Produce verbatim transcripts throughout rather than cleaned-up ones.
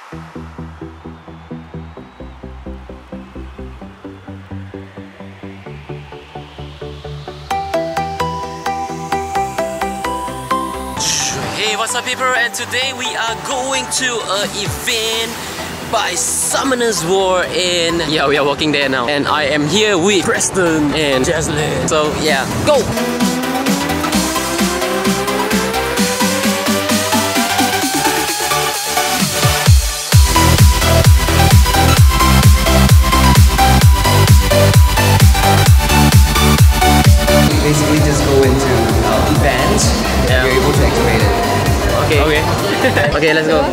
Hey, what's up people, and today we are going to an event by Summoners War in... Yeah, we are walking there now. And I am here with Preston and Jaslyn. So yeah, go! Basically just go into uh, events, Yeah. you're able to activate it. Okay. Okay. Okay, let's go.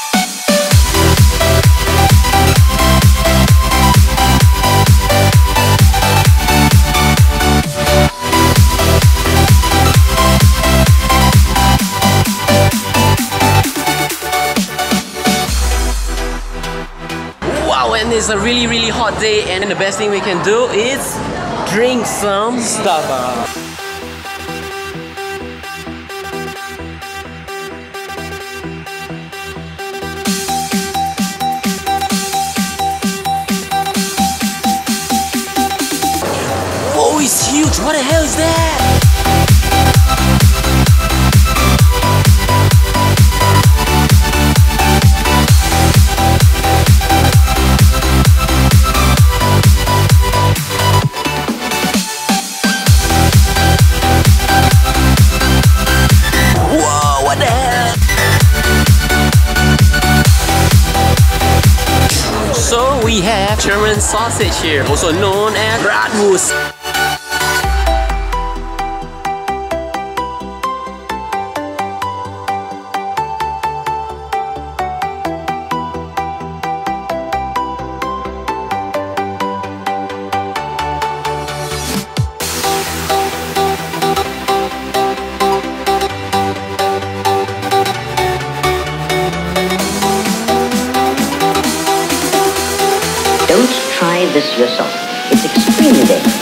Wow, and it's a really really hot day, and the best thing we can do is drink some Starbucks. Whoa, it's huge! What the hell is that? Whoa, what the hell? So we have German sausage here, also known as Bratwurst. Don't try this yourself. It's extremely dangerous.